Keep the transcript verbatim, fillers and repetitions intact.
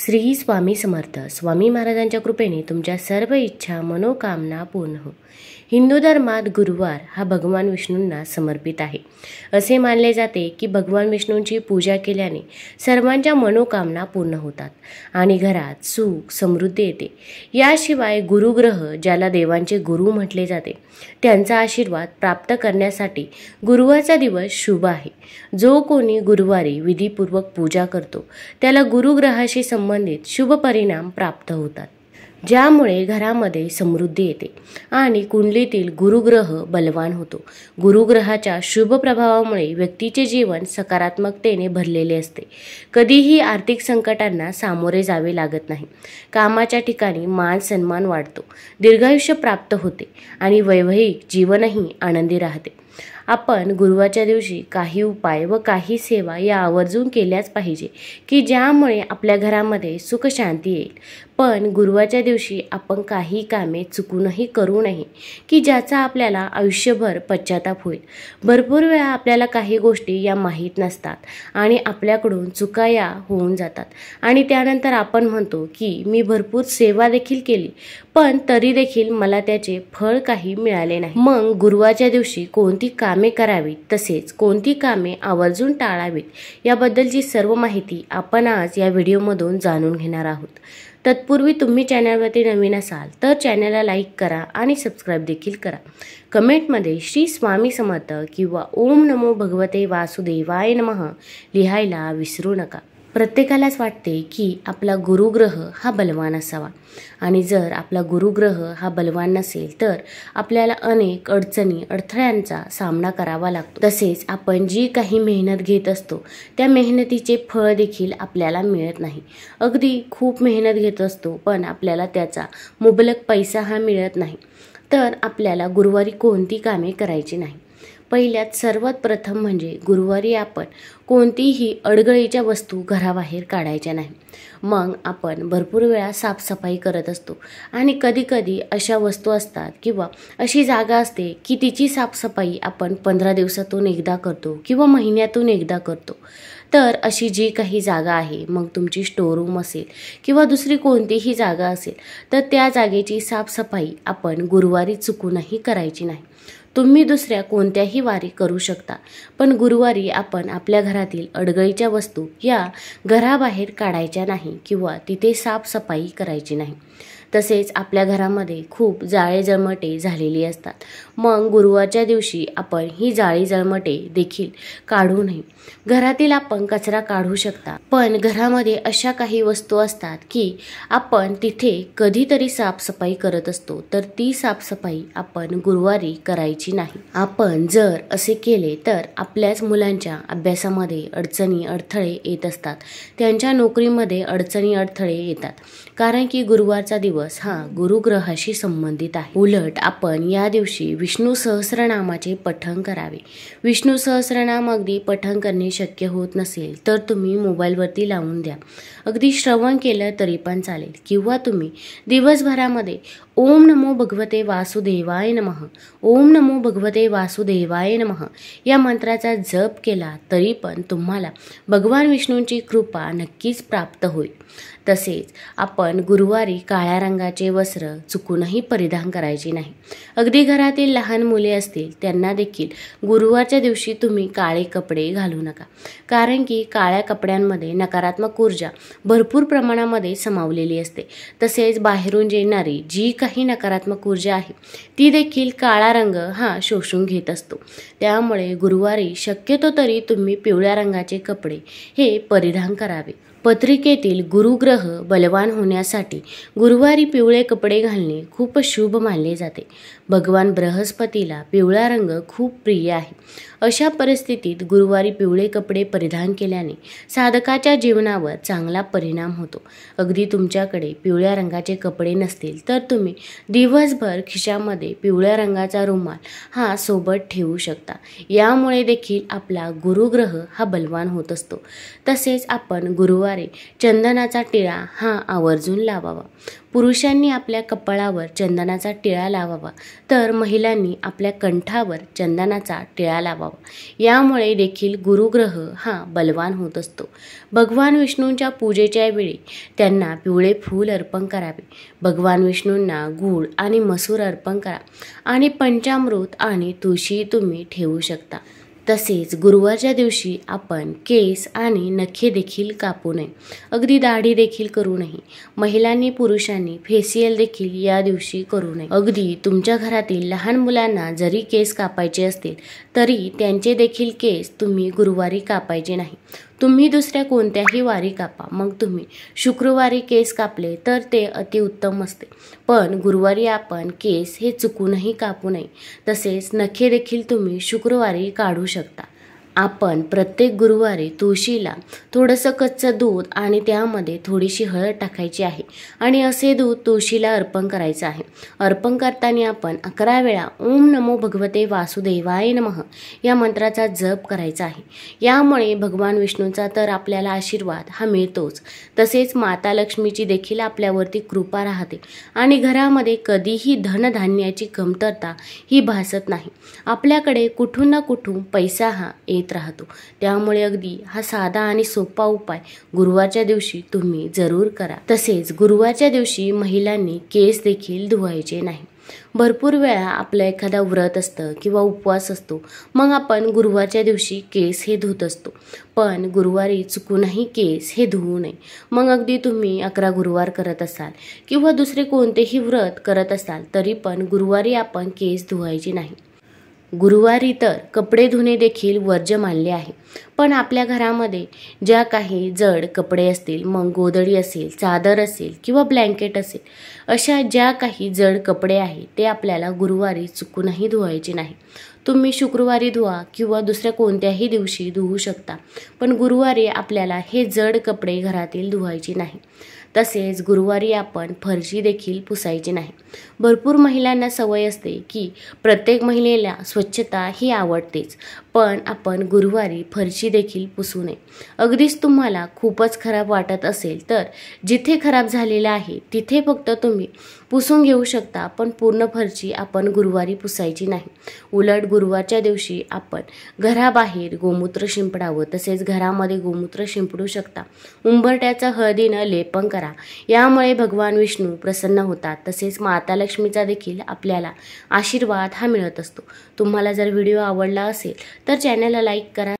श्री स्वामी समर्थ. स्वामी महाराजांच्या कृपेने तुमच्या सर्व इच्छा मनोकामना पूर्ण हो. हिंदू धर्मात गुरुवार हा भगवान विष्णूंना समर्पित आहे. असे मानले जाते की भगवान विष्णूंची पूजा केल्याने सर्वांच्या मनोकामना पूर्ण होतात आणि घरात सुख समृद्धी येते. याशिवाय गुरुग्रह, ज्याला देवांचे गुरु म्हटले जाते, त्यांचा आशीर्वाद प्राप्त करण्यासाठी गुरुवारचा दिवस शुभ आहे. जो कोणी गुरुवारी विधीपूर्वक पूजा करतो त्याला गुरुग्रहाशी संबंधित शुभ परिणाम प्राप्त होतात, ज्यामुळे घरामध्ये समृद्धी येते आणि कुंडलीतील गुरुग्रह बलवान होतो. गुरुग्रहाच्या शुभ प्रभावामुळे व्यक्तीचे जीवन सकारात्मकतेने भरलेले असते. कधीही आर्थिक संकटांना सामोरे जावे लागत नाही. कामाच्या ठिकाणी मान सन्मान वाढतो, दीर्घायुष्य प्राप्त होते आणि वैवाहिक जीवनही आनंदी राहते. आपण गुरुवारच्या दिवशी काही उपाय व काही सेवा या आवर्जून केल्याच पाहिजे की ज्यामुळे आपल्या घरामध्ये सुख शांती येईल. पण गुरुवारच्या दिवशी आपण काही कामे चुकूनही करू नये की ज्याचा आपल्याला आयुष्यभर पश्चाताप होईल. भरपूर वेळा आपल्याला काही गोष्टी या माहीत नसतात आणि आपल्याकडून चुका या होऊन जातात आणि त्यानंतर आपण म्हणतो की मी भरपूर सेवा देखील केली पण तरी देखील मला त्याचे फळ काही मिळाले नाही. मग गुरुवारच्या दिवशी कोणती कामे करावीत तसेच कोणती कामे आवर्जून टाळावीत याबद्दलची सर्व माहिती आपण आज या व्हिडिओमधून जाणून घेणार आहोत. तत्पूर्वी तुम्ही चॅनलवरती नवीन असाल तर चॅनलला लाईक करा आणि सबस्क्राईब देखील करा. कमेंटमध्ये श्री स्वामी समर्थ किंवा ओम नमो भगवते वासुदेवाय नमः लिहायला विसरू नका. प्रत्येकालाच वाटते की आपला गुरुग्रह हा बलवान असावा आणि जर आपला गुरुग्रह हा बलवान नसेल तर आपल्याला अनेक अडचणी अडथळ्यांचा सामना करावा लागतो. तसेच आपण जी काही मेहनत घेत असतो त्या मेहनतीचे फळ देखील आपल्याला मिळत नाही. अगदी खूप मेहनत घेत असतो पण आपल्याला त्याचा मुबलक पैसा हा मिळत नाही. तर आपल्याला गुरुवारी कोणती कामे करायची नाही. पहिल्यात सर्वात प्रथम म्हणजे गुरुवारी आपण कोणतीही अडगळीच्या वस्तू घराबाहेर काढायच्या नाही. मग आपण भरपूर वेळा साफसफाई करत असतो आणि कधीकधी अशा वस्तू असतात किंवा अशी जागा असते की तिची साफसफाई आपण पंधरा दिवसातून एकदा करतो किंवा महिन्यातून एकदा करतो. तर अशी जी काही जागा आहे, मग तुमची स्टोर रूम असेल किंवा दुसरी कोणतीही जागा असेल तर त्या जागेची साफसफाई आपण गुरुवारी चुकूनही करायची नाही. तुम्ही दुसऱ्या कोणत्याही वारी करू शकता पण गुरुवारी आपण आपल्या घरातील अडगळीच्या वस्तू या घराबाहेर काढायच्या नाही किंवा तिथे साफसफाई करायची नाही. तसेच आपल्या घरामध्ये खूप जाळे जळमटे झालेली असतात. मग गुरुवारच्या दिवशी आपण ही जाळी जळमटे देखील काढू नये. घरातील आपण कचरा काढू शकता पण घरामध्ये अशा काही वस्तू असतात की आपण तिथे कधीतरी साफसफाई करत असतो तर ती साफसफाई आपण गुरुवारी करायची नाही. आपण जर असे केले तर आपल्याच मुलांच्या अभ्यासामध्ये अडचणी अडथळे येत असतात, त्यांच्या नोकरीमध्ये अडचणी अडथळे येतात कारण की गुरुवारचा दिवस हा गुरुग्रहाशी संबंधित आहे. उलट आपण या दिवशी विष्णू सहस्रनामाचे पठण करावे. विष्णू सहस्रनाम अगदी पठण करणे शक्य होत नसेल तर तुम्ही मोबाईलवरती लावून द्या. अगदी श्रवण केलं तरी पण चालेल किंवा तुम्ही दिवसभरामध्ये ओम नमो भगवते वासुदेवाय नमः, ओम नमो भगवते वासुदेवाय नमः या मंत्राचा जप केला तरी पण तुम्हाला भगवान विष्णूंची कृपा नक्कीच प्राप्त होईल. तसेच आपण गुरुवारी काळ्या रंगाचे वस्त्र चुकूनही परिधान करायचे नाही. अगदी घरातील लहान मुले असतील त्यांना देखील गुरुवारच्या दिवशी तुम्ही काळे कपडे घालू नका कारण की काळ्या कपड्यांमध्ये नकारात्मक ऊर्जा भरपूर प्रमाणामध्ये समावलेली असते. तसेच बाहेरून येणारी जी काही नकारात्मक ऊर्जा आहे ती देखील काळा रंग हा शोषून घेत असतो. त्यामुळे गुरुवारी शक्यतो तरी तुम्ही पिवळ्या रंगाचे कपडे हे परिधान करावे. पत्रिकेतील गुरुग्रह बलवान होण्यासाठी गुरुवारी पिवळे कपडे घालणे खूप शुभ मानले जाते. भगवान बृहस्पतीला पिवळा रंग खूप प्रिय आहे. अशा परिस्थितीत गुरुवारी पिवळे कपडे परिधान केल्याने साधकाच्या जीवनावर चांगला परिणाम होतो. अगदी तुमच्याकडे पिवळ्या रंगाचे कपडे नसतील तर तुम्ही दिवसभर खिशामध्ये पिवळ्या रंगाचा रुमाल हा सोबत ठेवू शकता. यामुळे देखील आपला गुरुग्रह हा बलवान होत असतो. तसेच आपण गुरुवारी गुरुवारी चंदनाचा टिळा हा आवर्जून लावावा. पुरुषांनी आपल्या कपाळावर चंदनाचा टिळा लावावा तर महिलांनी आपल्या कंठावर चंदनाचा टिळा लावावा. यामुळे देखील गुरुग्रह हा बलवान होत असतो. भगवान विष्णूंच्या पूजेच्या वेळी त्यांना पिवळे फूल अर्पण करावे. भगवान विष्णूंना गूळ आणि मसूर अर्पण करा आणि पंचामृत आणि तुळशी तुम्ही ठेवू शकता. तसेच गुरुवारच्या दिवशी आपण केस आणि नखे देखील कापू नये. अगदी दाढी देखील करू नये. महिलांनी पुरुषांनी फेशियल देखील या दिवशी करू नये. अगदी तुमच्या घरातील लहान मुलांना जरी केस कापायचे असतील तरी त्यांचे देखील केस तुम्ही गुरुवारी कापायचे नाही. तुम्ही दुसऱ्या कोणत्याही वारी कापा. मग तुम्ही शुक्रवारी केस कापले तर ते अतिउत्तम असते. पण गुरुवारी आपण केस हे चुकूनही कापू नये. तसेच नखे देखील तुम्ही शुक्रवारी काढू शकता. आपण प्रत्येक गुरुवारी तुळशीला थोडंसं कच्चं दूध आणि त्यामध्ये थोडीशी हळद टाकायची आहे आणि असे दूध तुळशीला अर्पण करायचं आहे. अर्पण करताना आपण अकरा वेळा ओम नमो भगवते वासुदेवाय नमः या मंत्राचा जप करायचा आहे. यामुळे भगवान विष्णूंचा तर आपल्याला आशीर्वाद हा मिळतोच, तसेच माता लक्ष्मीची देखील आपल्यावरती कृपा राहते आणि घरामध्ये कधीही धनधान्याची कमतरता ही भासत नाही. आपल्याकडे कुठून ना कुठून पैसा हा येत राहतो. त्यामुळे अगदी हा साधा आणि सोपा उपाय गुरुवारच्या दिवशी तुम्ही जरूर करा. तसेच गुरुवारच्या दिवशी महिलांनी केस देखील धुवायचे नाही. भरपूर वेळा आपलं एखादा व्रत असतं किंवा उपवास असतो, मग आपण गुरुवारच्या दिवशी केस हे धुत असतो. पण गुरुवारी चुकूनही केस हे धुवू नये. मग अगदी तुम्ही अकरा गुरुवार करत असाल किंवा दुसरे कोणतेही व्रत करत असाल तरी पण गुरुवारी आपण केस धुवायचे नाही. गुरुवारी तर कपडे धुणे देखील वर्ज्य मानले आहे. पण आपल्या घरामध्ये ज्या काही जड कपडे असतील, मग गोधडी असेल, चादर असेल किंवा ब्लँकेट असेल, अशा ज्या काही जड कपडे आहेत ते आपल्याला गुरुवारी चुकूनही धुवायचे नाही. तुम्ही शुक्रवारी धुवा किंवा दुसऱ्या कोणत्याही दिवशी धुवू शकता, पण गुरुवारी आपल्याला हे जड कपडे घरातील धुवायचे नाही. तसेच गुरुवारी आपण फरशी देखील पुसायची नाही. भरपूर महिलांना सवय असते की प्रत्येक महिलेला स्वच्छता ही आवडतेच, पण आपण गुरुवारी फरशी देखील पुसू नये. अगदीच तुम्हाला खूपच खराब वाटत असेल तर जिथे खराब झालेलं आहे तिथे फक्त तुम्ही पुसून घेऊ शकता, पण पूर्ण फरशी आपण गुरुवारी पुसायची नाही. उलट गुरुवारच्या दिवशी आपण घराबाहेर गोमूत्र शिंपडावं, तसेच घरामध्ये गोमूत्र शिंपडू शकता. उंबरट्याचं हळदीनं लेपन करा. यामुळे भगवान विष्णू प्रसन्न होतात. तसेच माता लक्ष्मीचा देखील आपल्याला आशीर्वाद हा मिळत असतो. तुम्हाला जर व्हिडिओ आवडला असेल तर चॅनलला लाईक करा.